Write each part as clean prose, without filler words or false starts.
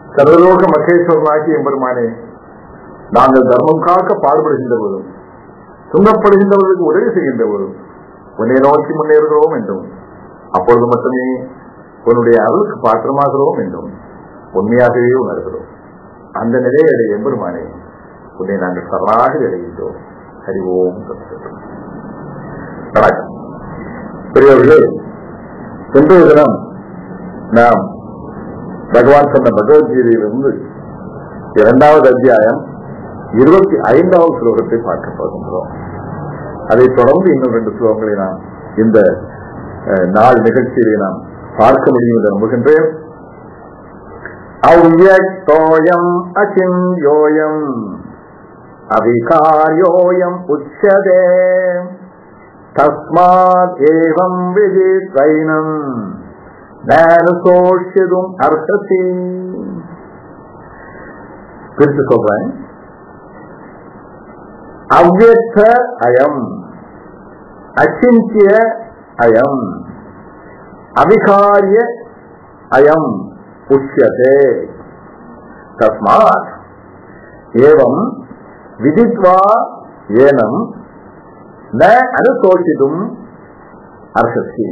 சர்வலோக மகேஸ்வரனாகிய எம்பெருமானே, நாங்கள் தர்மம் காக்க பாடுபடுகின்றவரும் துன்பப்படுகின்றவர்களுக்கு உதவி செய்கின்றவரும் உன்னை நோக்கி முன்னேறுகிறோம் என்றும் அப்பொழுது மட்டுமே உன்னுடைய அருளுக்கு பாத்திரமாகிறோம் என்றும் உண்மையாகவே உணர்கிறோம். அந்த நிலையை எம்பெருமானே, உன்னை நாங்கள் சரணாக அடைகின்றோம். ஹரி ஓம் தத்சத். வணக்கம் பெரியவர்களே. இன்றைய தினம் நாம் பகவான் சொன்ன பகவத்கீதையிலிருந்து 2வது அத்தியாயம் 25வது ஸ்லோகத்தை பார்க்க போகின்றோம். அதைத் தொடர்ந்து இன்னும் 2 ஸ்லோகங்களை நாம் இந்த நாள் நிகழ்ச்சியிலே நாம் பார்க்க முடியும் என்று நம்புகின்றேன். அவ்யக்தோயம் அசிந்யோயம் அவிகார்யோயம் உச்யதே தஸ்மாத் ஏவம் விதித்வைனம் நானுசோஷ்யதும் அர்ஹசி. பிரித்து சொல்றேன். அவ்யக்த அயம், அசிந்திய அயம், அவிகாரிய அயம் உச்யதே. தஸ்மாத் ஏவம் விதித்வா ஏனம் ந அனுசோஷிதும் அர்ஹசி.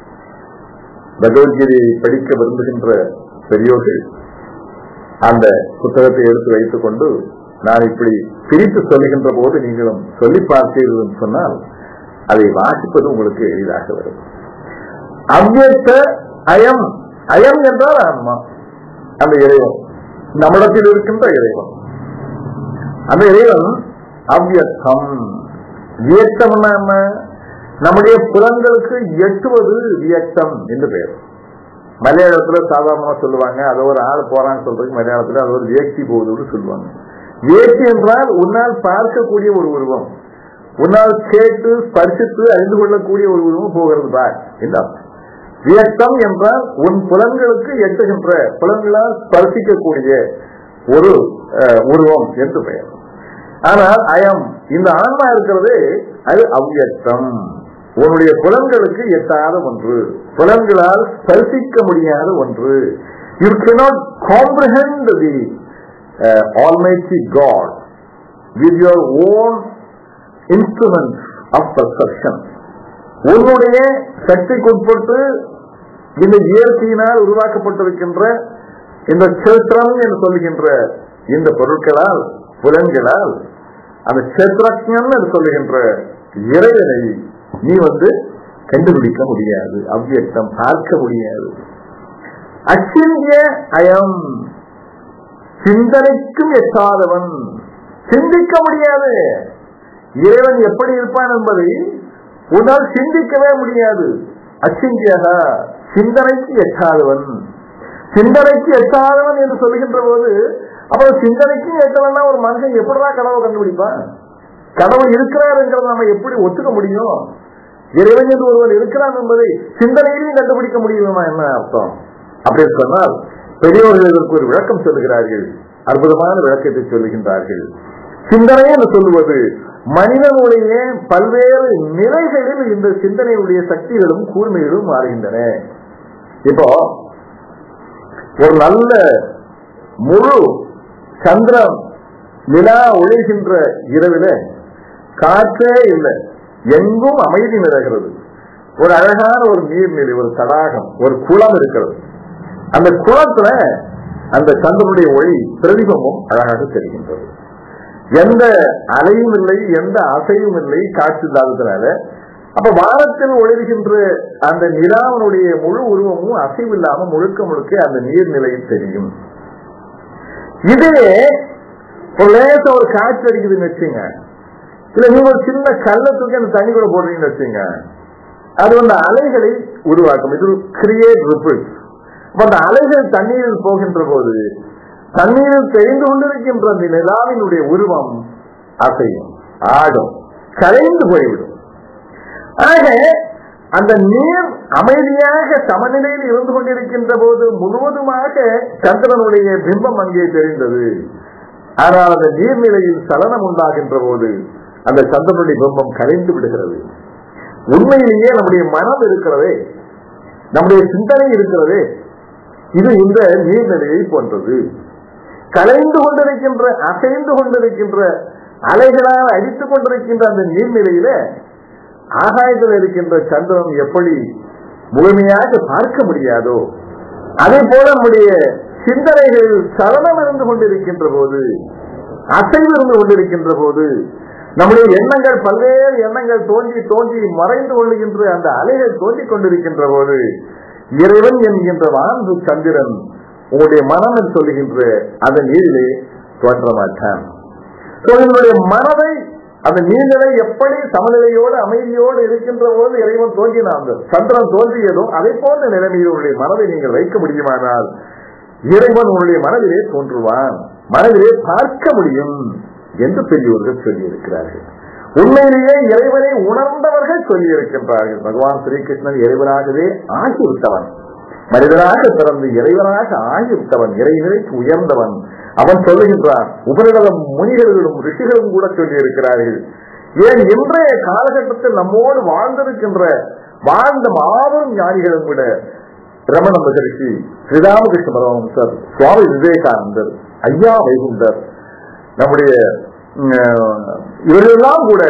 பகவத்கீதையை படிக்க விரும்புகின்ற பெரியோர்கள் அந்த புத்தகத்தை எடுத்து வைத்துக் கொண்டு நான் இப்படி பிரித்து சொல்லுகின்ற போது நீங்களும் சொல்லி பார்த்தீர்கள் என்று சொன்னால் அதை வாசிப்பது உங்களுக்கு எளிதாக வரும். அவ்யக்த அயம், அயம் என்றால் ஆன்மா, அந்த இறைவன், நம்மிடத்தில் இருக்கின்ற இறைவன். அந்த இறைவன் அவ்யக்தம். வியக்தம்னா என்ன? நம்முடைய புலன்களுக்கு எட்டுவது வியக்தம் என்று பெயர். மலையாளத்துல சாதாரணமா சொல்லுவாங்க, அது ஒரு ஆள் போறான்னு சொல்றதுக்கு மலையாளத்துல அது ஒரு வியக்தி போகுதுன்னு சொல்லுவாங்க. வியக்தி என்றால் உன்னால் பார்க்கக்கூடிய ஒரு உருவம், உன்னால் கேட்டு ஸ்பர்சித்து அறிந்து கொள்ளக்கூடிய ஒரு உருவம் போகிறது பார் என்றால் வியக்தம் என்றால் உன் புலன்களுக்கு எட்டுகின்ற, புலன்களால் ஸ்பர்சிக்கக்கூடிய ஒரு உருவம் என்று பெயர். ஆனால் அயம், இந்த ஆன்மா இருக்கிறது, அது அவ்யக்தம். உன்னுடைய புலன்களுக்கு எட்டாத ஒன்று, புலன்களால் ஸ்பர்சிக்க முடியாத ஒன்று. You cannot comprehend the Almighty God with your own instruments of perception. உன்னுடைய சக்திக்குட்பட்டு இந்த இயற்கையினால் உருவாக்கப்பட்டிருக்கின்ற இந்த சேத்திரம் என்று சொல்லுகின்ற இந்த பொருட்களால், புலன்களால், அந்த சேத்திரஜன் என்று சொல்லுகின்ற இறைவனை நீ கண்டுபிடிக்க முடியாது. அவ்யக்தம், பார்க்க முடியாது. அச்சிந்திய அயம், சிந்தனைக்கும் எட்டாதவன், சிந்திக்க முடியாது. இறைவன் எப்படி இருப்பான் என்பதை உன்னால் சிந்திக்கவே முடியாது. அச்சிந்தியக, சிந்தனைக்கு எட்டாதவன். சிந்தனைக்கு எட்டாதவன் என்று சொல்லுகின்ற போது, அப்புறம் சிந்தனைக்கும் எட்டவன்னா ஒரு மனுஷன் எப்படிதான் கடவுளை கண்டுபிடிப்பான்? கடவுள் இருக்கிறார் என்கிறத நம்ம எப்படி ஒத்துக்க முடியும்? இறைவன் என்று ஒருவன் இருக்கிறான் என்பதை சிந்தனையிலையும் கண்டுபிடிக்க முடியுமா? என்ன அர்த்தம்? அப்படின்னு சொன்னால் பெரியவர்கள் இதற்கு ஒரு விளக்கம் சொல்லுகிறார்கள். அற்புதமான விளக்கத்தை சொல்லுகின்றார்கள். சிந்தனை என்று சொல்லுவது மனிதனுடைய பல்வேறு நிலைகளில் இந்த சிந்தனையுடைய சக்திகளும் கூர்மைகளும் மாறுகின்றன. இப்போ ஒரு நல்ல முழு சந்திரன் நிலா ஒழிகின்ற இரவில காற்றே இல்லை, எங்கும் அமைதி நிலகிறது. ஒரு அழகான ஒரு நீர்நிலை, ஒரு தடாகம், ஒரு குளம் இருக்கிறது. அந்த குளத்துல அந்த சந்திரனுடைய ஒளி பிரதிபமும் அழகாக தெரிகின்றது. எந்த அலையும் இல்லை, எந்த அசையும் இல்லை, காற்று இல்லாததுனால. அப்ப வானத்தில் ஒளிர்கின்ற அந்த நிலாவனுடைய முழு உருவமும் அசைவில்லாம முழுக்க முழுக்க அந்த நீர்நிலையில் தெரியும். இதே ஒரு லேச ஒரு காற்று அடிக்குதுன்னு வச்சுங்க, இல்ல நீங்க ஒரு சின்ன கல்லை தூக்கி அந்த தண்ணி கூட போடுறீங்கன்னு வச்சுங்க, அது அந்த அலைகளை உருவாக்கும். இது கிரியேட் ரிப்பிள்ஸ். அந்த அலைகள் தண்ணீரில் போகின்ற போது தண்ணீரில் தெரிந்து கொண்டிருக்கின்ற அந்த நிலாவினுடைய உருவம் அசையும், ஆடும், கரைந்து போய்விடும். ஆக அந்த நீர் அமைதியாக சமநிலையில் இருந்து கொண்டிருக்கின்ற போது முழுவதுமாக சந்திரனுடைய பிம்பம் அங்கே தெரிந்தது. ஆனால் அந்த நீர்நிலையில் சலனம் உண்டாகின்ற போது அந்த சந்திரனுடைய பிம்பம் கரைந்து விடுகிறது. உண்மையிலேயே நம்முடைய மனம் இருக்கிறதே, நம்முடைய சிந்தனை இருக்கிறதே, இது இந்த நீர்நிலையை போன்றது. கலைந்து கொண்டிருக்கின்ற, அசைந்து கொண்டிருக்கின்ற, அலைகளால் அடித்துக் கொண்டிருக்கின்ற அந்த நீர்நிலையில ஆகாயத்தில் இருக்கின்ற சந்திரன் எப்படி முழுமையாக பார்க்க முடியாதோ அதே போல நம்முடைய சிந்தனைகள் சலனம் இருந்து கொண்டிருக்கின்ற போது, அசைவு இருந்து கொண்டிருக்கின்ற போது, நம்முடைய எண்ணங்கள், பல்வேறு எண்ணங்கள் தோன்றி தோன்றி மறைந்து கொள்ளுகின்ற அந்த அலைகள் தோன்றிக் கொண்டிருக்கின்ற போது இறைவன் என்கின்ற வான்பு சந்திரன் உங்களுடைய மனம் என்று சொல்லுகின்ற அந்த நீரிலே தோன்ற மாட்டான். உங்களுடைய மனதை, அந்த நீர்நிலை எப்படி சமநிலையோடு அமைதியோடு இருக்கின்ற போது இறைவன் தோன்றினாங்க, சந்திரன் தோன்றியதோ அதை போன்ற நிலைமையில் உங்களுடைய மனதை நீங்கள் வைக்க முடியுமானால் இறைவன் உங்களுடைய மனதிலே தோன்றுவான், மனதிலே பார்க்க முடியும் என்று பெரியவர்கள் சொல்லியிருக்கிறார்கள். உண்மையிலேயே இறைவனை உணர்ந்தவர்கள் சொல்லியிருக்கின்றார்கள். பகவான் ஸ்ரீகிருஷ்ணன் இறைவனாகவே ஆகிவிட்டவன், மனிதனாக பிறந்து இறைவனாக ஆகிவிட்டவன், இறைநிலைக்கு உயர்ந்தவன். அவன் சொல்லுகின்றான். உபரிடத முனிகளும் ரிஷிகளும் கூட சொல்லியிருக்கிறார்கள். ஏன் இன்றைய காலகட்டத்தில் நம்மோடு வாழ்ந்த மாபெரும் ஞானிகளும் கூட ரமண மகரிஷி, ஸ்ரீராமகிருஷ்ண பரமஹம்சர், சுவாமி விவேகானந்தர், ஐயா வைகுண்டர், நம்முடைய இவர்களெல்லாம் கூட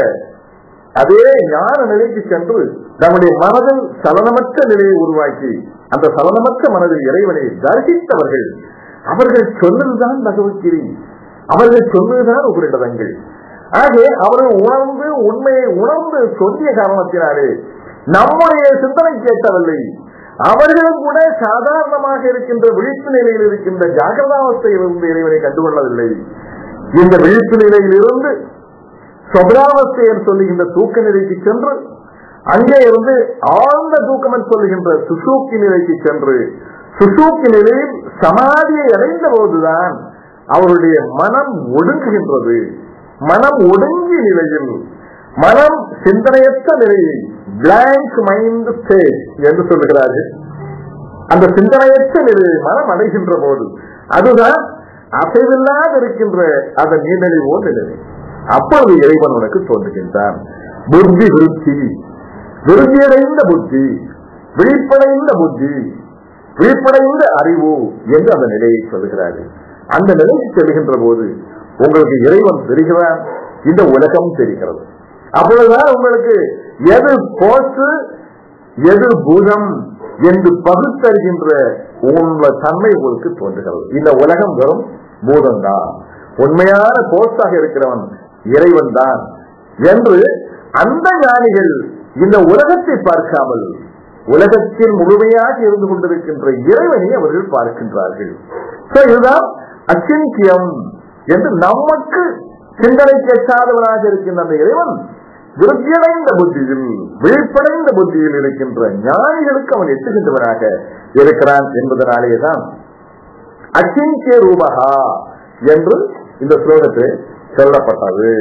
அதே ஞான நிலைக்கு சென்று நம்முடைய மனதில் சலனமற்ற நிலையை உருவாக்கி அந்த சலனமற்ற மனதில் இறைவனை தரிசித்தவர்கள். அவர்கள் சொன்னதுதான் பகவத்கீதை, அவர்கள் சொன்னதுதான் உபரிடதங்கள். ஆகவே அவர்கள் உணர்ந்து உண்மையை உணர்ந்து சொல்லிய காரணத்தினாலே நம்முடைய சிந்தனை கேட்கவில்லை. அவர்களும் கூட சாதாரணமாக இருக்கின்ற விழிப்பு நிலையில் இருக்கின்ற ஜாகிரதாவஸ்தையிலிருந்து இறைவனை கண்டுகொள்ளவில்லை. இந்த விழிப்பு நிலையிலிருந்து சொப்ராவஸ்தை என்று சொல்லுகின்ற தூக்க நிலைக்கு சென்று, அங்கே இருந்து ஆழ்ந்த தூக்கம் என்று சொல்லுகின்ற சுஷூப்தி நிலைக்கு சென்று, சுஷூப்தி நிலையில் சமாதியை அடைந்த போதுதான் அவருடைய மனம் ஒடுங்குகின்றது. மனம் ஒடுங்கிய நிலையில், மனம் சிந்தனையற்ற நிலையில், பிளாங்க் மைண்ட் ஸ்டேட் என்று சொல்லுகிறார்கள். அந்த சிந்தனையற்ற நிலையை மனம் அடைகின்ற போது அதுதான் அசைவில்லாத இருக்கின்ற அந்த நீர்நிலைவோ நிலை. அப்பொழுது இறைவன் உனக்கு தோன்றுகின்றான். புத்தி விருத்தி, விருத்தியடைந்த புத்தி, விழிப்படைந்த புத்தி, விழிப்படைந்த அறிவு என்று அந்த நிலையை சொல்லுகிறார்கள். அந்த நிலைக்கு செல்கின்ற போது உங்களுக்கு இறைவன் தெரிகிறான், இந்த உலகம் தெரிகிறது. அப்பொழுதுதான் உங்களுக்கு எது போற்று எது பூதம் என்று பகுத்தறிகின்ற உங்களுடைய தன்மை உங்களுக்கு தோன்றுகிறது. இந்த உலகம் வெறும் பூதம்தான், உண்மையான கோஷாக இருக்கிறவன் இறைவன் தான் என்று அந்த ஞானிகள் இந்த உலகத்தை பார்க்காமல் உலகத்தில் முழுமையாக இருந்து கொண்டிருக்கின்ற இறைவனை அவர்கள் பார்க்கின்றார்கள். இதுதான் அச்சிந்தியம் என்று நமக்கு சிந்தனை கேட்காதவனாக இருக்கின்ற அந்த இறைவன் விருத்தியடைந்த புத்தியில், விழிப்படைந்த புத்தியில் இருக்கின்ற ஞானிகளுக்கு அவன் எட்டுகின்றவனாக இருக்கிறான் என்பதனாலேதான் அச்சிந்திய ரூபகா என்று இந்த ஸ்லோகத்தில் சொல்லப்பட்டது.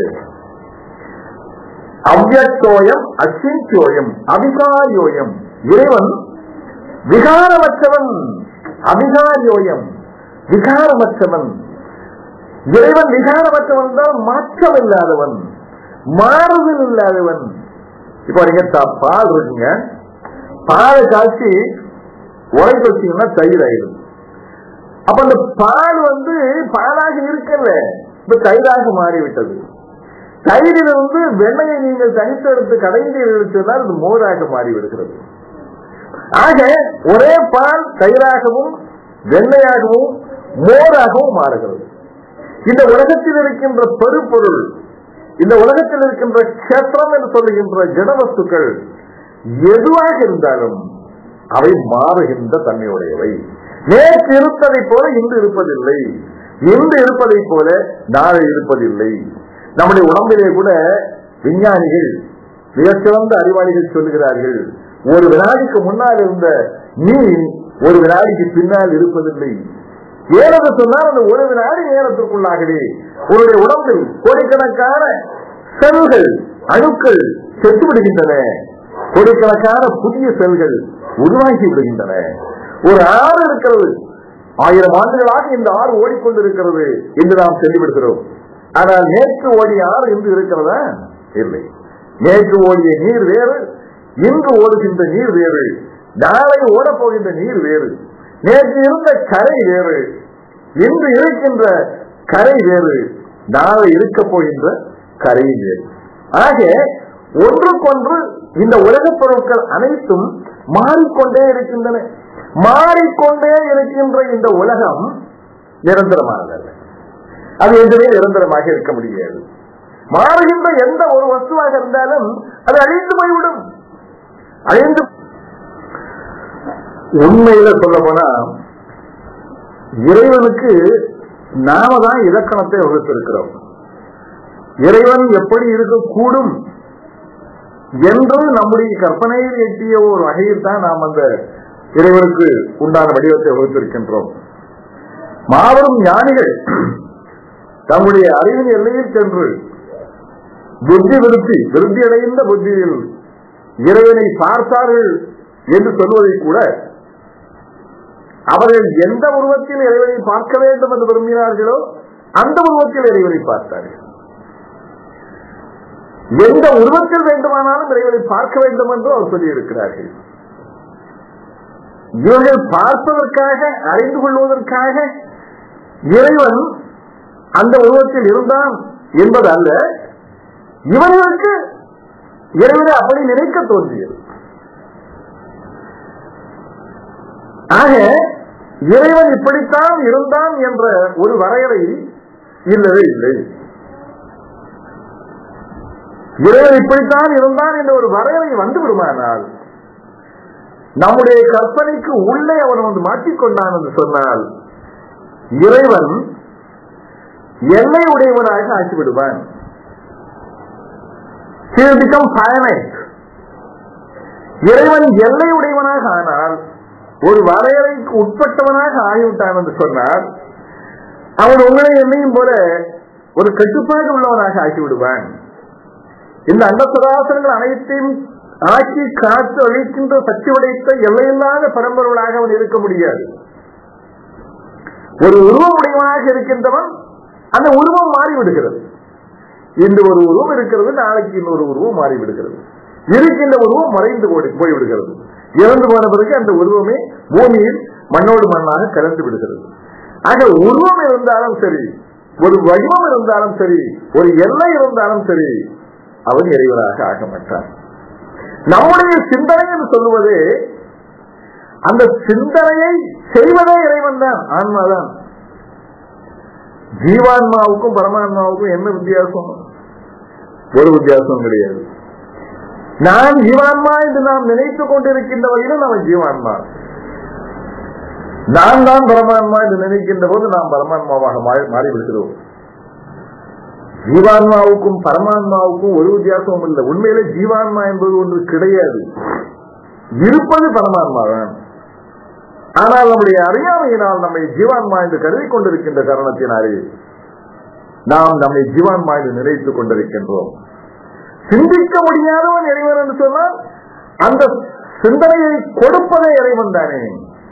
அவ்யக்தோயம் அச்சிந்தியோயம் அபிகாரியோயம். இறைவன் விகாரமற்றவன், அபிகாரியோயம் விகாரமற்றவன். இறைவன் விகாரமற்றவன் தான், மாற்றம் இல்லாதவன், மாறுதல் இல்லாதவன். இப்ப நீங்க பால் இருக்குங்க, பாலை காய்ச்சி உரைக்க வச்சீங்கன்னா தயிர் ஆயிடும். அப்ப அந்த பால் பாலாக இருக்கல, இப்ப தயிராக மாறிவிட்டது. தயிரிலிருந்து வெண்ணையை நீங்கள் தனித்தெடுத்து கடைந்து சொன்னால் அது மோராக மாறிவிடுகிறது. ஆக ஒரே பால் தயிராகவும் வெண்ணையாகவும் மோராகவும் மாறுகிறது. இந்த உலகத்தில் இருக்கின்ற பெருப்பொருள், இந்த உலகத்தில் இருக்கின்ற கஷேத்திரம் என்று சொல்லுகின்ற ஜடவஸ்துக்கள் எதுவாக இருந்தாலும் அவை மாறுகின்ற தன்மையுடையவை. நேற்று இருப்பதை போல இன்று இருப்பதில்லை, இன்று இருப்பதை போல நாளை இருப்பதில்லை. நம்முடைய உடம்பிலே கூட விஞ்ஞானிகள், மிகச்சிறந்த அறிவாளிகள் சொல்லுகிறார்கள், ஒரு வினாடிக்கு முன்னால் இருந்த நீர் ஒரு வினாடிக்கு பின்னால் இருப்பதில்லை. ஏனென்று சொன்னால் அந்த ஒரு வினாடி நேரத்திற்குள்ளாகவே உங்களுடைய உடம்பில் கோடிக்கணக்கான செல்கள், அணுக்கள் செத்து விடுகின்றன, கோடிக்கணக்கான புதிய செல்கள் உருவாகி விடுகின்றன. ஒரு ஆறு இருக்கிறது, 1000 ஆண்டுகளாக இந்த ஆறு ஓடிக்கொண்டிருக்கிறது என்று நாம் சொல்லிவிடுகிறோம். ஆனால் நேற்று ஓடிய ஆறு இன்று இருக்கிறதா? இல்லை. நேற்று ஓடிய நீர் வேறு, இன்று ஓடுகின்ற நீர் வேறு, நாளை ஓடப்போகின்ற நீர் வேறு. நேற்று இருந்த கரை வேறு, இன்று இருக்கின்ற கரை வேறு, நாளை இருக்க போகின்ற கரை வேறு. ஆக ஒன்றுக்கொன்று இந்த உலகப் பொருட்கள் அனைத்தும் மாறிக்கொண்டே இருக்கின்றன. மாறிக்கொண்டே இருக்கின்ற இந்த உலகம் நிரந்தரமானதல்ல. அது என்றே நிரந்தரமாக இருக்க முடியாது. மாறுகின்ற எந்த ஒரு வஸ்துவாக இருந்தாலும் அது அழிந்து போய்விடும். அழிந்து உண்மையில சொல்ல போனா இறைவனுக்கு நாம தான் இலக்கணத்தை வகுத்திருக்கிறோம். இறைவன் எப்படி இருக்கக்கூடும் என்று நம்முடைய கற்பனையில் எட்டிய ஒரு வகையில் தான் நாம் அந்த இறைவனுக்கு உண்டான வடிவத்தை வகுத்திருக்கின்றோம். மாபெரும் ஞானிகள் தம்முடைய அறிவின் எல்லையில் சென்று புத்தி விருத்தி அடைந்த புத்தியில் இறைவனை பார்த்தார்கள் என்று சொல்வதை கூட அவர்கள் எந்த உருவத்தில் இறைவனை பார்க்க வேண்டும் என்று விரும்பினார்களோ அந்த உருவத்தில் இறைவனை பார்த்தார்கள். எந்த உருவத்தில் வேண்டுமானாலும் இறைவனை பார்க்க வேண்டும் என்று அவர் சொல்லியிருக்கிறார்கள். இவர்கள் பார்ப்பதற்காக, அறிந்து கொள்வதற்காக இறைவன் அந்த உருவத்தில் இருந்தான் என்பது அல்ல, இவர்களுக்கு இறைவனை அப்படி நினைக்க தோன்றியது. ஆக இறைவன் இப்படித்தான் இருந்தான் என்ற ஒரு வரையறை இல்லவே இல்லை. இறைவன் இப்படித்தான் இருந்தான் என்ற ஒரு வரையறை வந்து விடுமானால் நம்முடைய கற்பனைக்கு உள்ளே அவன் வந்து மாற்றிக்கொண்டான் என்று சொன்னால் இறைவன் எல்லை உடையவனாக ஆக்கிவிடுவான். இறைவன் எல்லை உடையவனாக ஆனால், ஒரு வரையறைக்கு உட்பட்டவனாக ஆகிவிட்டான் என்று சொன்னால் அவன் உங்களை என்னையும் போல ஒரு கட்டுப்பாடு உள்ளவனாக ஆக்கிவிடுவான். இந்த அண்டசராசனங்கள் அனைத்தையும் ஆக்கி காத்து அழிக்கின்ற சக்தி உடைத்த எல்லையில்லாத பரம்பொருளாக அவன் இருக்க முடியாது. ஒரு உருவம் உடையவனாக இருக்கின்றவன் அந்த உருவம் மாறிவிடுகிறது. இன்று ஒரு உருவம் இருக்கிறது, நாளைக்கு இன்னொரு உருவம் மாறிவிடுகிறது. இருக்கின்ற உருவம் மறைந்து போய்விடுகிறது. இறந்து போன பிறகு அந்த உருவமே பூமியில் மண்ணோடு மண்ணாக கலந்து விடுகிறது. ஆக உருவம் இருந்தாலும் சரி, ஒரு வடிவம் இருந்தாலும் சரி, ஒரு எல்லை இருந்தாலும் சரி, அவன் இறைவனாக ஆக மாட்டான். நம்முடைய சிந்தனை என்று சொல்லுவது அந்த சிந்தனையை செய்வதே இறைவன் தான், ஆன்மாதான். ஜீவான்மாவுக்கும் பரமான்மாவுக்கும் என்ன வித்தியாசம்? ஒரு வித்தியாசம் கிடையாது. நான் ஜீவான்மா என்று நாம் நினைத்துக் கொண்டிருக்கின்ற வகையில் நாம் ஜீவான்மா, நான் தான் பரமான்மா என்று நினைக்கின்ற போது நாம் பரமான்மாவாக மாறிவிடுகிறோம். ஜீவான்மாவுக்கும் பரமான்மாவுக்கும் ஒரு வித்தியாசமும் இல்லை. உண்மையிலே ஜீவான்மா என்பது ஒன்று கிடையாது, இருப்பது பரமான்மா தான். ஆனால் நம்முடைய அறியாமையினால் நம்மை ஜீவான்மா என்று கருதி கொண்டிருக்கின்ற காரணத்தினாலே நாம் நம்மை ஜீவான்மா என்று நினைத்துக் கொண்டிருக்கின்றோம். சிந்திக்க முடியாதவன் இறைவன் என்று சொன்னால் அந்த சிந்தனையை கொடுப்பதே இறைவன் தானே.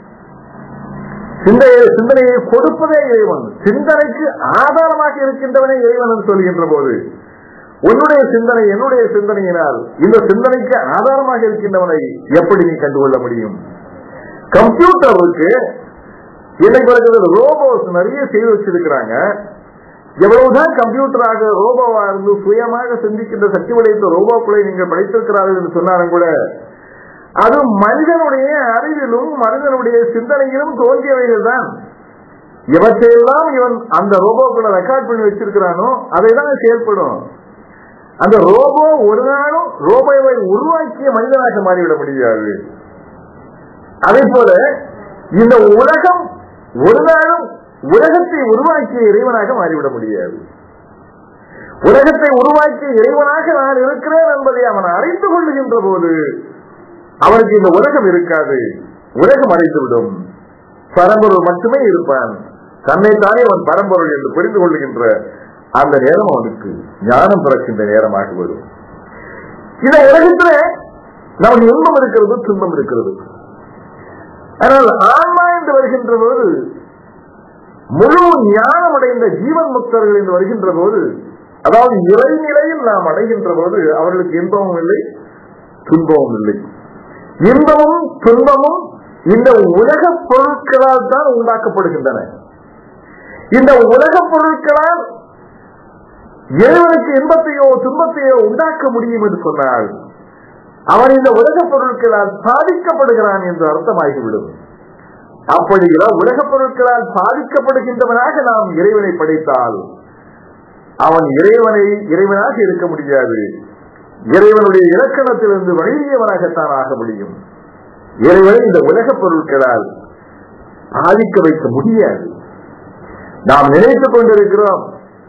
சிந்தனையை கொடுப்பதே இறைவன். சிந்தனைக்கு ஆதாரமாக இருக்கின்றவனே இறைவன் என்று சொல்கின்ற போது உன்னுடைய சிந்தனை என்னுடைய சிந்தனையினால் இந்த சிந்தனைக்கு ஆதாரமாக இருக்கின்றவனை எப்படி நீ கண்டுகொள்ள முடியும்? கம்ப்யூட்டர் இருக்கு, இன்னைக்கு இருக்கிறது ரோபோஸ் நிறைய செய்து வச்சிருக்கிறாங்க. எவ்வளவுதான் கம்ப்யூட்டராக ரோபோவா இருந்து சுயமாக சிந்திக்கின்ற சக்தி உடைத்த ரோபோக்களை நீங்கள் படைத்திருக்கிறார்கள் என்று சொன்னாலும் கூட அது மனிதனுடைய அறிவிலும் மனிதனுடைய சிந்தனையிலும் தோன்றியவைகள் தான். இவற்றையெல்லாம் இவன் அந்த ரோபோக்களை ரெக்கார்ட் பண்ணி வச்சிருக்கிறானோ அதை தான் செயல்படும். அந்த ரோபோ ஒரு நாளும் ரோபோவை உருவாக்கிய மனிதனாக மாறிவிட முடியாது. அதே போல இந்த உலகம் ஒரு நாளும் உலகத்தை உருவாக்கிய இறைவனாக மாறிவிட முடியாது. உலகத்தை உருவாக்கிய இறைவனாக நான் இருக்கிறேன் என்பதை அவன் அறிந்து கொள்ளுகின்ற போது அவனுக்கு இந்த உலகம் இருக்காது, உலகம் அடைந்துவிடும். பரம்பொருள் மட்டுமே இருப்பான். தன்னைத்தானே அவன் பரம்பொருள் என்று புரிந்து கொள்ளுகின்ற அந்த நேரம் அவனுக்கு ஞானம் பிறக்கின்ற நேரமாக வரும். இந்த உலகத்துல நமக்கு இன்பம் இருக்கிறது, துன்பம் இருக்கிறது. ஆனால் ஆன்மா என்று வருகின்ற போது, முழு ஞானம் அடைந்த ஜீவன் முக்தர்கள் என்று வருகின்ற போது, அதாவது இறைநிலையில் நாம் அடைகின்ற போது அவர்களுக்கு இன்பமும் இல்லை, துன்பமும் இல்லை. இன்பமும் துன்பமும் இந்த உலக பொருட்களால் தான் உண்டாக்கப்படுகின்றன. இந்த உலக பொருட்களால் இறைவனுக்கு இன்பத்தையோ துன்பத்தையோ உண்டாக்க முடியும் என்று சொன்னால் அவன் இந்த உலக பொருட்களால் சாதிக்கப்படுகிறான் என்று அர்த்தமாகிவிடும். அப்படிங்கிற உலக பொருட்களால் சாதிக்கப்படுகின்றவனாக நாம் இறைவனை படைத்தால் அவன் இறைவனாக இருக்க முடியாது. இறைவனுடைய இலக்கணத்திலிருந்து வழியவனாகத்தான் ஆக முடியும். இறைவனை இந்த உலக பொருட்களால் சாதிக்க வைக்க முடியாது. நாம் நினைத்துக் கொண்டிருக்கிறோம்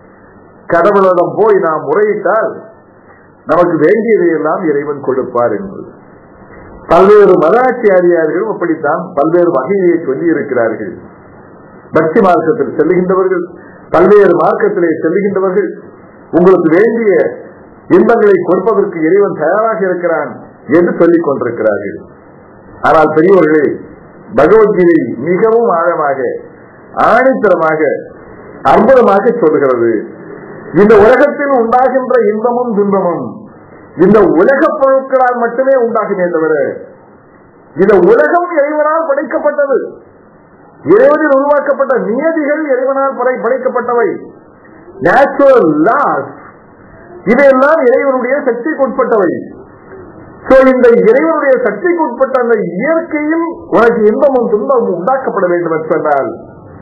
கடவுளிடம் போய் நாம் முறையிட்டால் நமக்கு வேண்டியதையெல்லாம் இறைவன் கொடுப்பார் என்று. பல்வேறு மதாச்சாரியார்களும் அப்படித்தான் பல்வேறு வகையை சொல்லி இருக்கிறார்கள். பக்தி மார்க்கத்தில் செல்லுகின்றவர்கள், பல்வேறு மார்க்கத்திலே செல்லுகின்றவர்கள் உங்களுக்கு வேண்டிய இன்பங்களை கொடுப்பதற்கு இறைவன் தயாராக இருக்கிறான் என்று சொல்லிக் கொண்டிருக்கிறார்கள். ஆனால் பெரியவர்களே, பகவத்கீதை மிகவும் ஆழமாக ஆணித்தரமாக அற்புதமாக சொல்கிறது. இந்த உலகத்தில் உண்டாகின்ற இன்பமும் துன்பமும் இந்த உலக பொருட்களால் மட்டுமே உண்டாகுமே தவிர இந்த உலகம் இறைவனால் படைக்கப்பட்டது. இறைவனில் உருவாக்கப்பட்ட நியதிகள் இறைவனால் படைக்கப்பட்டவை. நேச்சுரல் லாஸ் இதையெல்லாம் இறைவனுடைய சக்திக்கு உட்பட்டவை. இந்த இறைவனுடைய சக்திக்கு உட்பட்ட அந்த இயற்கையில் உனக்கு இன்பமும் துன்பமும் உண்டாக்கப்பட வேண்டும் என்று சொன்னால்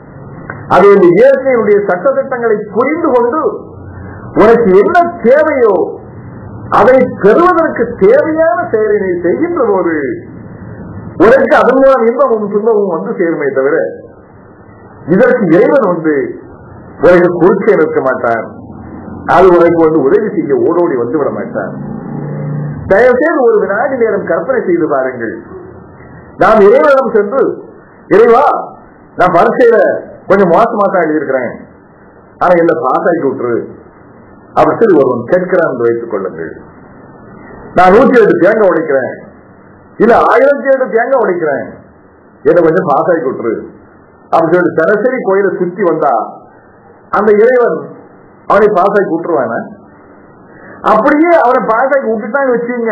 அது இந்த இயற்கையினுடைய சட்டத்திட்டங்களை புரிந்து கொண்டு உனக்கு என்ன தேவையோ அதை பெறுவதற்கு தேவையான செயலை செய்கின்ற போது உனக்கு அதன் மூலம் இன்பமும் துன்பமும் வந்து சேருமே தவிர இதற்கு இறைவன் உனக்கு குறுக்கே நிற்க மாட்டான். அது உனக்கு உதவி செய்ய ஓடோடி வந்துவிட மாட்டான். தயவுசெய்து ஒரு வினாடி நேரம் கற்பனை செய்து பாருங்கள். நாம் இறைவனிடம் சென்று, இறைவா நான் பரீட்சையில கொஞ்சம் மோசமாக எழுதியிருக்கிறேன், ஆனா என்ன பாஸ் ஆகி விட்டுரு அப்படி சரி ஒருவன் கேட்கிறான் என்று வைத்துக் கொள்ளுங்கள். நான் 108 தேங்காய் உடைக்கிறேன், இல்ல 1008 தேங்காய் உடைக்கிறேன், என்ன கொஞ்சம் பாஸ் ஆகி விட்டுரு அப்படி சொல்லிட்டு சராசரி கோயிலை சுத்தி வந்தா அந்த இறைவன் அவனை பாஸ் ஆகி விட்டுருவான? அப்படியே அவனை பாஸ் ஆகி விட்டுட்டான்னு வச்சுங்க,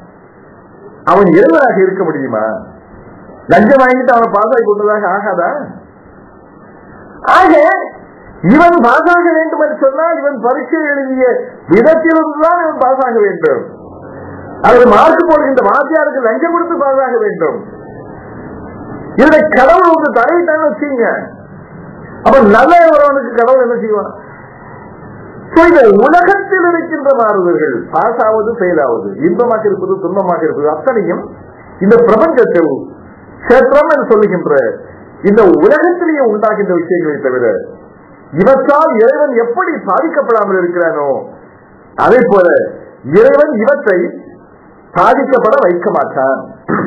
அவன் இறைவனாக இருக்க முடியுமா? லஞ்சம் வாங்கிட்டு அவனை பாஸ் ஆகி விட்டதாக ஆகாதா? ஆக இவன் பாசாக வேண்டும் என்று சொன்னால் இவன் பரீட்சை எழுதிய விதத்திலிருந்துதான் இவன் பாசாக வேண்டும். அல்லது மார்க் போடுகின்ற வாத்தியாருக்கு லஞ்சம் கொடுத்து பாசாக வேண்டும். இதனை கடவுள் தரையிட்டான்னு வச்சுங்க, அப்ப நல்ல உறவனுக்கு கடவுள் என்ன செய்வான்? இந்த உலகத்தில் இருக்கின்ற மாறுதல்கள் பாஸ் ஆவது ஃபெயில் ஆவது, இன்பமாக இருப்பது துன்பமாக இருப்பது அத்தனையும் இந்த பிரபஞ்சத்தில் சேத்திரம் என்று சொல்லுகின்ற இந்த உலகத்திலேயே உண்டாகின்ற விஷயங்களை தவிர இவற்றால் இறைவன் எப்படி சாதிக்கப்படாமல் இருக்கிறானோ அதே போல இறைவன் இவற்றை சாதிக்கப்பட வைக்க மாட்டான்.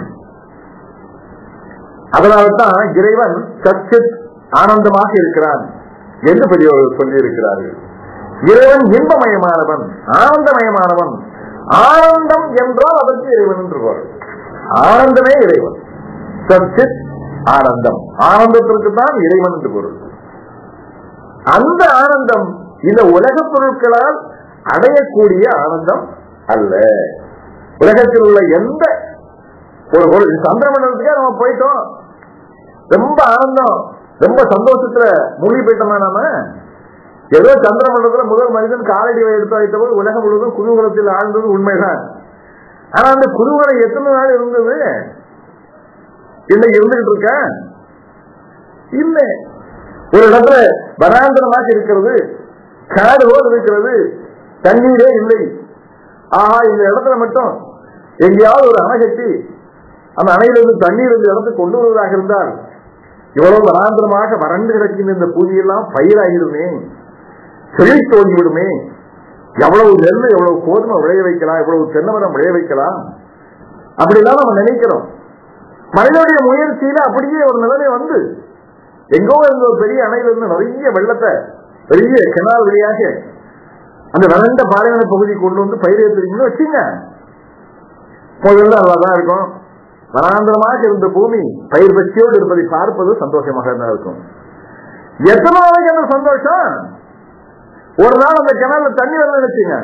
அதனால்தான் இறைவன் சச்சித் ஆனந்தமாக இருக்கிறான் என்று பெரியவர்கள் சொல்லி இருக்கிறார்கள். இறைவன் இன்பமயமானவன், ஆனந்தமயமானவன். ஆனந்தம் என்றால் அதற்கு இறைவன் என்று பொருள். ஆனந்தமே இறைவன். சச்சித் ஆனந்தம், ஆனந்தத்திற்கு தான் இறைவன் என்று பொருள். அந்த ஆனந்தம் இந்த உலக பொருட்களால் அடையக்கூடிய ஆனந்தம் அல்ல. உலகத்தில் உள்ள எந்த ஒரு பொருள், சந்திரமண்டலத்துக்கே நம்ம போயிட்டோம், ரொம்ப ஆனந்தம், ரொம்ப சந்தோஷத்துல மூழ்கி போயிட்டோமா? நாம ஏதோ சந்திரமண்டலத்துல முதல் மனிதன் காலடி எடுத்து வைத்த போது உலகம் முழுவதும் குதூகலத்தில் ஆழ்ந்தது உண்மைதான். ஆனா அந்த குதூகலம் எத்தனை நாள் இருந்தது? இன்னைக்கு இருந்துகிட்டு இருக்க இல்ல. ஒரு இடத்துல வனாந்தரமாக இருக்கிறது, காடு போல் இருக்கிறது, தண்ணீரே இல்லை. ஆஹா, இந்த இடத்துல மட்டும் எங்கேயாவது ஒரு அணை கட்டி அந்த அணையிலிருந்து தண்ணீர் இந்த இடத்துக்கு கொண்டு வருவதாக இருந்தால் இவ்வளவு வனாந்தரமாக வறண்டு கிடக்கின்ற இந்த பூமியெல்லாம் பயிராகிடுமே, செழித்து தோன்றிவிடுமே. எவ்வளவு நெல், எவ்வளவு கோதுமை விளைய வைக்கலாம், எவ்வளவு தென்னமரம் விளைய வைக்கலாம், அப்படிலாம் நம்ம நினைக்கிறோம். மனிதனுடைய முயற்சியில அப்படியே ஒரு நிலைமை வந்து எங்கோ இருந்த ஒரு பெரிய அணையிலிருந்து நிறைய வெள்ளத்தை பெரிய கெனால் வழியாக அந்த வறண்ட பாலைவன பகுதி கொண்டு வந்து பயிரேற்றுறீங்கன்னு வச்சுங்க, முதல்ல நல்லாதான் இருக்கும். வனாந்தரமாக இருந்த பூமி பயிர் பச்சியோடு இருப்பதை பார்ப்பது சந்தோஷமாக தான் இருக்கும். எத்தனை நாளைக்கு அந்த சந்தோஷம்? ஒரு நாள் அந்த கெனால தண்ணி வரல நினைச்சுங்க,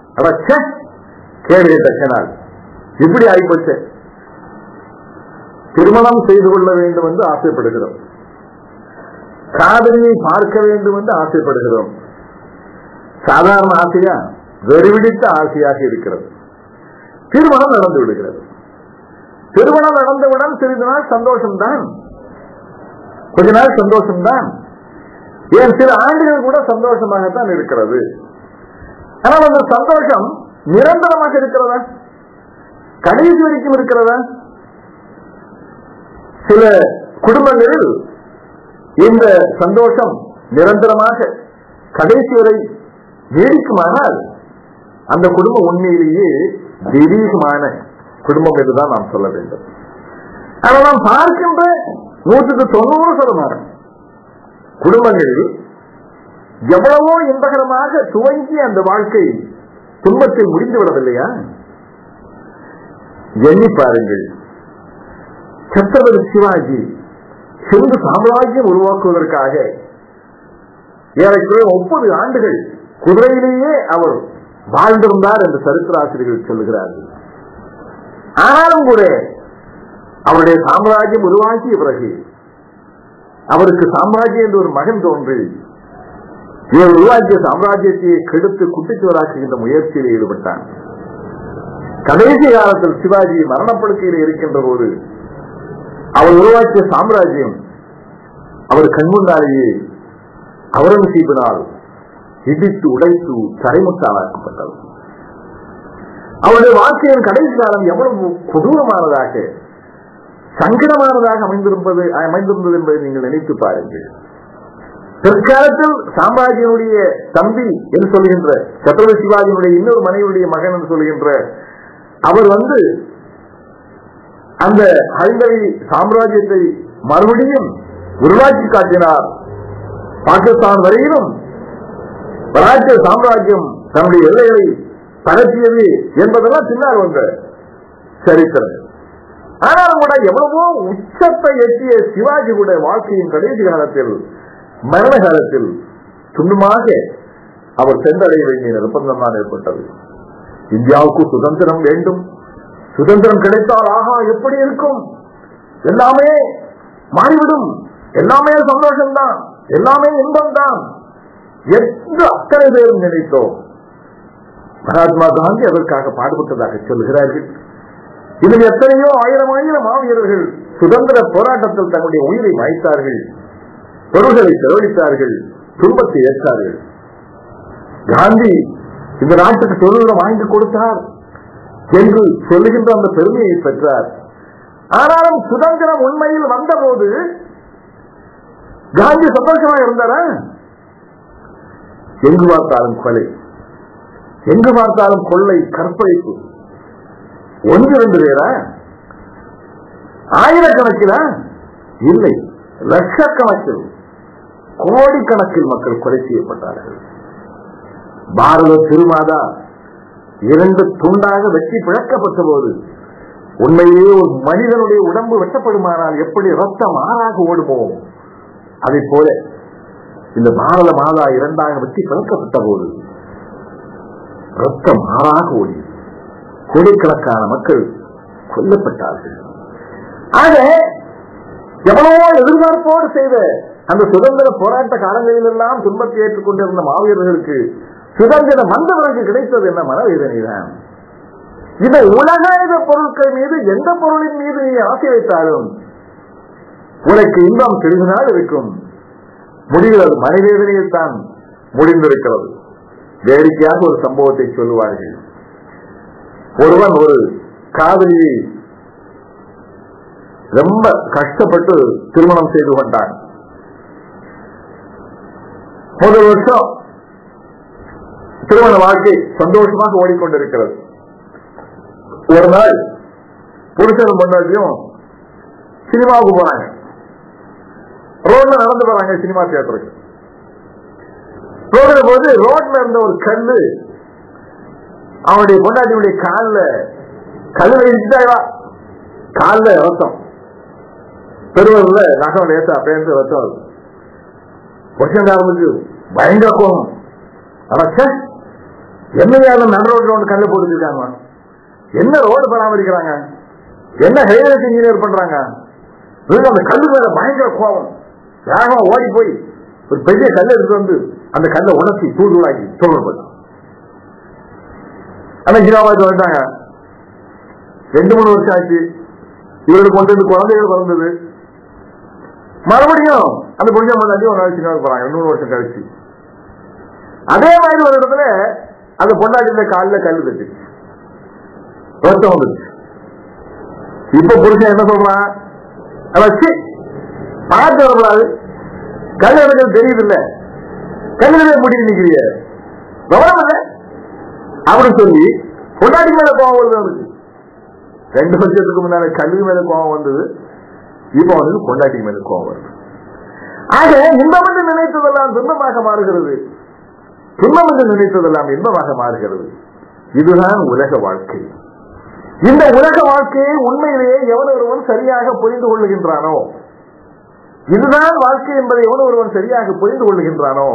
கேள்வி கெனால் இப்படி ஆகிப்போச்சு. திருமணம் செய்து கொள்ள வேண்டும் என்று ஆசைப்படுகிறோம், காதலியை பார்க்க வேண்டும் என்று ஆசைப்படுகிறோம். சாதாரண ஆசையா, வெறிவிடித்த ஆசையாக இருக்கிறது. திருமணம் நடந்து விடுகிறது. திருமணம் நடந்தவுடன் சிறிது நாள் சந்தோஷம்தான், கொஞ்ச நாள் சந்தோஷம்தான், ஏன் சில ஆண்டுகள் கூட சந்தோஷமாகத்தான் இருக்கிறது. ஆனால் அந்த சந்தோஷம் நிரந்தரமாக இருக்கிறதா? கடைசி வரைக்கும் இருக்கிறதா? சில குடும்பங்களில் இந்த சந்தோஷம் நிரந்தரமாக கடைசி வரை நீடிக்குமானால் அந்த குடும்பம் உண்மையிலேயே தெய்வீகமான குடும்பம் என்றுதான் நாம் சொல்ல வேண்டும். ஆனால் நாம் பார்க்கின்ற 190% குடும்பங்களில் எவ்வளவோ இன்பகரமாக துவங்கி அந்த வாழ்க்கை துன்பத்தில் முடிந்து விடவில்லையா? எண்ணி பாருங்கள். சத்ரபதி சிவாஜி சிந்து சாம்ராஜ்யம் உருவாக்குவதற்காக ஏறக்குறைய 30 ஆண்டுகள் குதிரையிலேயே அவர் வாழ்ந்திருந்தார் என்று சரித்திராசிரியர்கள் சொல்லுகிறார்கள். ஆனாலும் கூட அவருடைய சாம்ராஜ்யம் உருவாக்கிய பிறகு அவருக்கு சாம்ராஜ்யம் என்று ஒரு மகன் தோன்றி இவர் உருவாக்கிய சாம்ராஜ்யத்தை கெடுத்து குட்டிச்சுவராக்குகின்ற முயற்சியில் ஈடுபட்டார். கடைசி காலத்தில் சிவாஜி மரணப்படுக்கையில் இருக்கின்ற போது அவர் உருவாக்கிய சாம்ராஜ்யம் அவர் கண்முன்னாலேயே அவுரங்கசீபினால் இடித்து உடைத்து தரைமுட்டாளாக்கப்பட்டது. அவருடைய வாழ்க்கையின் கடைசி காலம் எவ்வளவு கொடூரமானதாக சங்கடமானதாக அமைந்திருந்தது என்பதை நீங்கள் நினைத்து பாருங்கள். பிற்காலத்தில் சாம்ராஜ்யனுடைய தம்பி என்று சொல்கின்ற சத்ரபதி சிவாஜியினுடைய இன்னொரு மனைவியுடைய மகன் என்று சொல்கின்ற அவர் அந்த ஹைந்தவி சாம்ராஜ்யத்தை மறுபடியும் உருவாக்கி காட்டினார். பாகிஸ்தான் வரையிலும் பராக்கிய சாம்ராஜ்யம் தன்னுடைய எல்லைகளை பரப்பியது என்பதெல்லாம் பின்னால் வந்த சரித்திரம். ஆனாலும் கூட எவ்வளவோ உச்சத்தை எட்டிய சிவாஜி கூட வாழ்க்கையின் கடைசி காலத்தில் மரண காலத்தில் துண்டுமாக அவர் சென்றடைய வேண்டிய நிர்பந்தம் தான் ஏற்பட்டது. இந்தியாவுக்கு சுதந்திரம் வேண்டும், சுதந்திரம் கிடைத்தால் ஆகா எப்படி இருக்கும், எல்லாமே மாறிவிடும், எல்லாமே சந்தோஷம்தான், எல்லாமே இன்பம் தான் என்று அத்தனை பேரும் நினைத்தோம். மகாத்மா காந்தி அதற்காக பாடுபட்டதாக சொல்கிறார்கள். இதில் எத்தனையோ ஆயிரம் மாவீரர்கள் சுதந்திர போராட்டத்தில் தங்களுடைய உயிரை மாய்த்தார்கள், பொருள்களை செலவழித்தார்கள், துன்பத்தை ஏற்றார்கள். காந்தி இந்த நாட்டுக்கு சுதந்திரம் வாங்கி கொடுத்தார் என்று சொல்லுகின்ற அந்த பெருமையை பெற்றார். ஆனாலும் சுதந்திரம் உண்மையில் வந்தபோது காந்தி சந்தோஷமாக இருந்தாரா? எங்கு பார்த்தாலும் கொலை, எங்கு பார்த்தாலும் கொள்ளை, கற்பழிப்பு. 1-2 பேரா? ஆயிரக்கணக்கிலா? இல்லை, லட்சக்கணக்கில், கோடிக்கணக்கில் மக்கள் கொலை செய்யப்பட்டார்கள். பாரத திருமாதா 2 துண்டாக வெட்டி பிளக்கப்பட்ட போது உண்மையிலேயே ஒரு மனிதனுடைய உடம்பு வெட்டப்படுமானால் எப்படி ரத்தம் ஆறாக ஓடுமோ அதை போல இந்த பாரத மாதா 2ஆக வெட்டி பிளக்கப்பட்ட போது ரத்தம் ஆறாக ஓடி கோடிக்கணக்கான மக்கள் கொல்லப்பட்டார்கள். ஆக எவ்வளவோ எதிர்பார்ப்போடு செய்த அந்த சுதந்திர போராட்ட காலங்களில் எல்லாம் துன்பத்தை ஏற்றுக்கொண்டிருந்த மாவீரர்களுக்கு சுதந்திரம் வந்த பிறகு கிடைத்தது என்ன மனவேதனை தான். இந்த உலக பொருட்கள் மீது எந்த பொருளின் மீது நீ ஆசை வைத்தாலும் உனக்கு இன்பம் சிறிது இருக்கும், முடிகிறது மனவேதனையில் தான் முடிந்திருக்கிறது. வேடிக்கையாக ஒரு சம்பவத்தை சொல்லுவார்கள். ஒருவன் ஒரு காதலியை ரொம்ப கஷ்டப்பட்டு திருமணம் செய்து கொண்டான். முதல் வருஷம் திருமண வாழ்க்கை சந்தோஷமாக ஓடிக்கொண்டிருக்கிறது. ஒரு நாள் புருஷனும் பொண்டாட்டியும் சினிமாவுக்கு போறாங்க. ரோட்ல நடந்து போறாங்க சினிமா தியேட்டருக்கு. ரோட்ல போது ரோட்ல இருந்த ஒரு கல்லு அவனுடைய பொண்டாட்டியுடைய கல்லுல இடிச்சுட்டா, காலில் ரத்தம், பெருவர்ல நகம் லேசா பேருந்து ரத்தம் வருது. புருஷன்காரனுக்கு பயங்கர கோபம். என்ன நடு ரோட்ல ஒன்று கல்லு போட்டுருக்காங்க, என்ன ரோடு பராமரிக்கிறாங்க, என்ன ஹைவேஸ் இன்ஜினியர் பண்றாங்க, அந்த கல்லு மேல பயங்கர கோபம், வேகமா ஓடி போய் ஒரு பெரிய கல்லை எடுத்து வந்து அந்த கல்லை உணர்த்தி தூளாக்கி தோல்பட்டான். ஆனா ஹீராபாத் வந்துட்டாங்க. 2-3 வருஷம் ஆச்சு. இவருக்கு கொண்டு வந்து குழந்தைகள் பிறந்தது. மறுபடியும் அந்த புரிஞ்ச பொண்டாட்டி ஒரு நாள் சின்ன போறாங்க 2 வருஷம் கழிச்சு. அதே மாதிரி ஒரு இடத்துல அந்த பொண்டாட்டில காலில் கல்லு தட்டு வருஷம் வந்துருச்சு. இப்ப புருஷன் என்ன சொல்றான், வச்சு பார்த்து வரக்கூடாது, கல் எனக்கு தெரியுது இல்ல, கல்லுவே முடிவு நிக்கிறிய கவனம் இல்ல அப்படின்னு சொல்லி பொண்டாட்டி மேல கோபம் வருது அவருக்கு. 2 வருஷத்துக்கு முன்னால கல்லு மேல கோபம் வந்தது, இப்ப வந்து பொண்டாட்டி மேல கோபம் வருது. ஆக இன்பம் என்று நினைத்ததெல்லாம் துன்பமாக மாறுகிறது, துன்பம் என்று நினைத்ததெல்லாம் இன்பமாக மாறுகிறது. இதுதான் உலக வாழ்க்கை. இந்த உலக வாழ்க்கையை உண்மையிலேயே எவன் ஒருவன் சரியாக புரிந்து கொள்ளுகின்றானோ, இதுதான் வாழ்க்கை என்பதை எவன் ஒருவன் சரியாக புரிந்து கொள்ளுகின்றானோ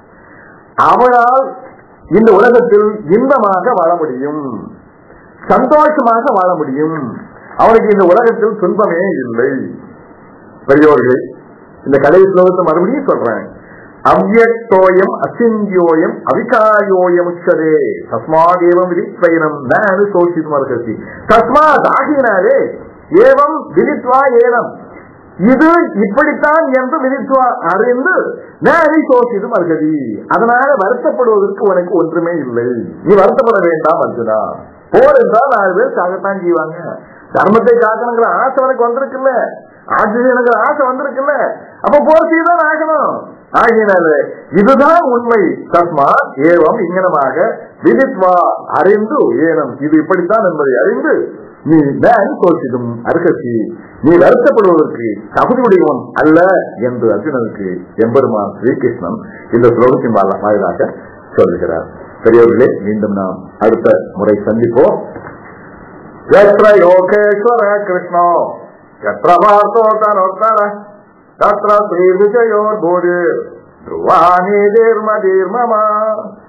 அவனால் இந்த உலகத்தில் இன்பமாக வாழ முடியும், சந்தோஷமாக வாழ முடியும். அவனுக்கு இந்த உலகத்தில் துன்பமே இல்லை. பெரியோர்களே, இந்த கடைசி ஸ்லோகத்தை மறுபடியும் சொல்றேன். அவ்யக்தோயம் அசிந்தியோயம் அவிகாயோயம் உச்சதே தஸ்மாதேவம் விதித்வயனம் ந அனுசோஷித்தும் அர்ஹசி. தஸ்மாத் ஆகினாரே ஏவம் விதித்வா ஏனம், இது இப்படித்தான் என்று விதித்வா அறிந்து ந அனுசோஷித்தும் அர்ஹதி, அதனால வருத்தப்படுவதற்கு உனக்கு ஒன்றுமே இல்லை. நீ வருத்தப்பட வேண்டாம் அர்ஜுனா. போர் என்றால் 4 பேர் சாகத்தான் செய்வாங்க. தர்மத்தை காக்கணுங்கிற ஆசை உனக்கு வந்திருக்குல்ல, ஆட்சியனுங்கிற ஆசை வந்திருக்குல்ல, அப்ப போர் செய்தான் ஆகணும். ஆகினால இதுதான் உண்மை. தஸ்மா ஏவம் இங்கனமாக விதித்வா அறிந்து ஏனம், இது இப்படித்தான் என்பதை அறிந்து நீ சோசிதும் அருகசி, நீ வருத்தப்படுவதற்கு தகுதியுடையவன் அல்ல என்று அர்ஜுனனுக்கு எம்பெருமான் ஸ்ரீகிருஷ்ணன் இந்த ஸ்லோகத்தின் வாயிலாக சொல்லுகிறார். பெரியவர்களே, மீண்டும் நாம் அடுத்த முறை சந்திப்போம். யத்ர யோகேஸ்வர கிருஷ்ணோ யத்ர பார்த்தோ தனோத்தர தத்ர ஸ்ரீ விஜயோ பூரி த்ருவாணி தீர்ம தீர்மமா